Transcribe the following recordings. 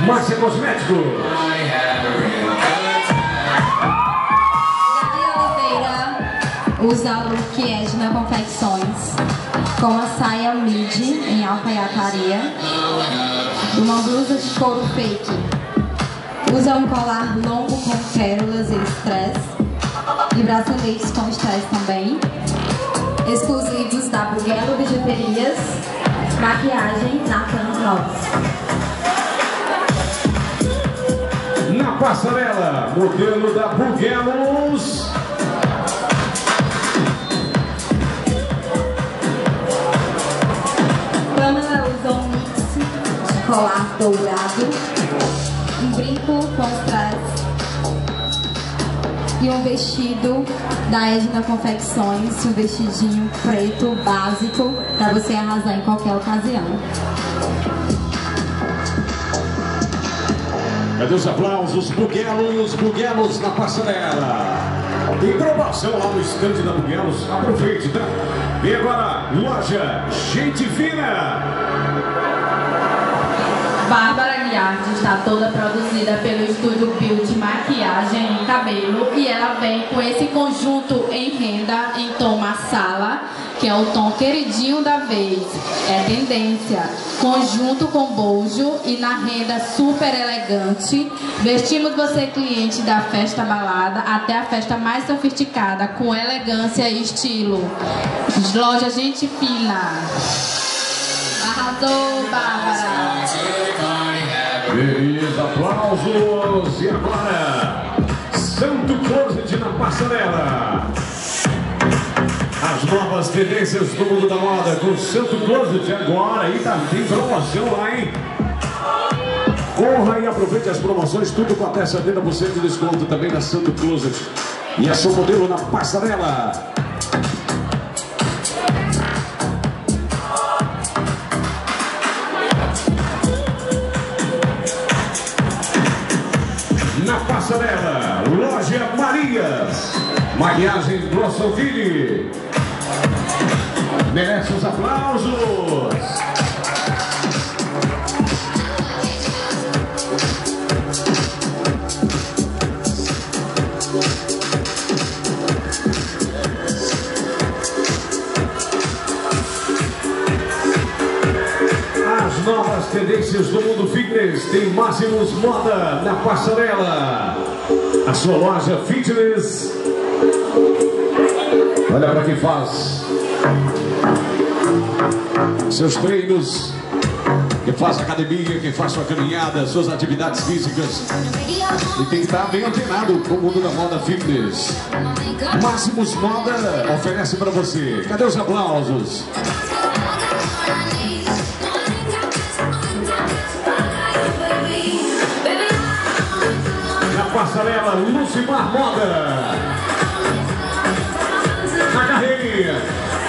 Márcia Cosméticos. Usa o look Edna Confecções com uma saia midi em alfaiataria, uma blusa de couro fake. Usa um colar longo com pérolas e estresse e braceletes com estresse também. Exclusivos da Buguelo Bijuterias, maquiagem Nathan Ross. Na passarela, modelo da Buguelos. Pamela usa um mix de colar dourado, um brinco com strass e um vestido da Edna Confecções, um vestidinho preto básico para você arrasar em qualquer ocasião. Cadê os aplausos? Buguelos na passarela. Tem promoção lá no estande da Buguelos. Aproveite, tá? E agora, loja Gente Fina. Bárbara Guiardi está toda produzida pelo Estúdio Pio de maquiagem e cabelo, e ela vem com esse conjunto em renda em tom marsala, que é o tom queridinho da vez, é tendência, conjunto com bojo e na renda super elegante. Vestimos você cliente da festa balada até a festa mais sofisticada, com elegância e estilo. Loja Gente Fina. Arrasou, Bárbara. Beleza, aplausos. E agora, Santo Closet na passarela. As novas tendências do mundo da moda com Santo Closet agora. E tá, tem promoção lá, hein? Corra e aproveite as promoções, tudo com até 70% de desconto também na Santo Closet. E a sua modelo na passarela. Na passarela, Loja Marias, maquiagem Blossoville. Merece os aplausos. As novas tendências do mundo fitness tem Máximos Moda na passarela. A sua loja fitness. Olha para quem faz seus treinos, quem faz academia, quem faz sua caminhada, suas atividades físicas, e tem que estar bem antenado com o mundo da moda fitness. Máximos Moda oferece para você. Cadê os aplausos? Na passarela, Lucimar Moda. Na carreirinha.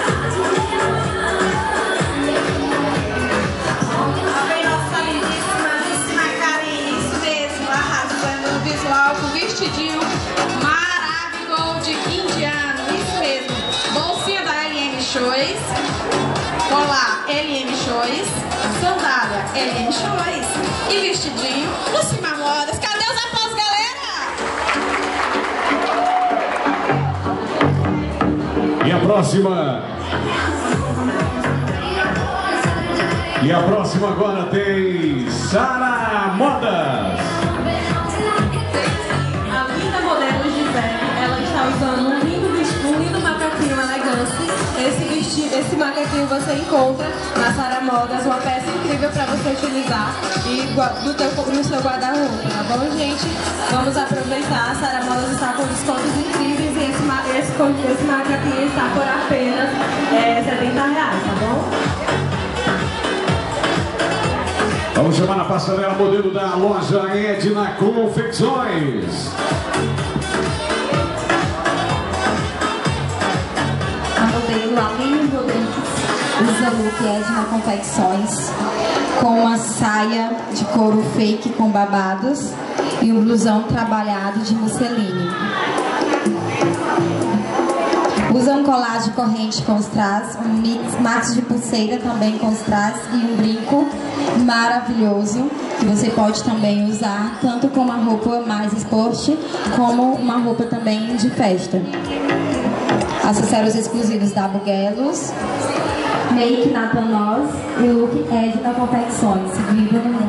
Com vestidinho maravilhoso indiano, isso mesmo. Bolsinha da LM Choice, colar LM Choice, sandália LM Choice e vestidinho Lucimar Modas. Cadê os aplausos, galera? E a próxima? E a próxima agora tem Sara Modas. Usando um lindo macaquinho elegante. Esse macaquinho você encontra na Sara Modas, uma peça incrível para você utilizar e no seu guarda-roupa, tá bom, gente? Vamos aproveitar, a Sara Modas está com descontos incríveis e esse macaquinho está por apenas R$70, tá bom? Vamos chamar na passarela modelo da loja Edna Confecções. Modelo Aline Rodrigues usa look Edna Confecções com uma saia de couro fake com babados e um blusão trabalhado de musseline. Usa um colar de corrente com strass, um max de pulseira também com strass e um brinco maravilhoso. Você pode também usar tanto como uma roupa mais esporte, como uma roupa também de festa. Acessórios exclusivos da Buguelos, Make Nathan Noz e Look Ed da Confecções. Viva no mundo!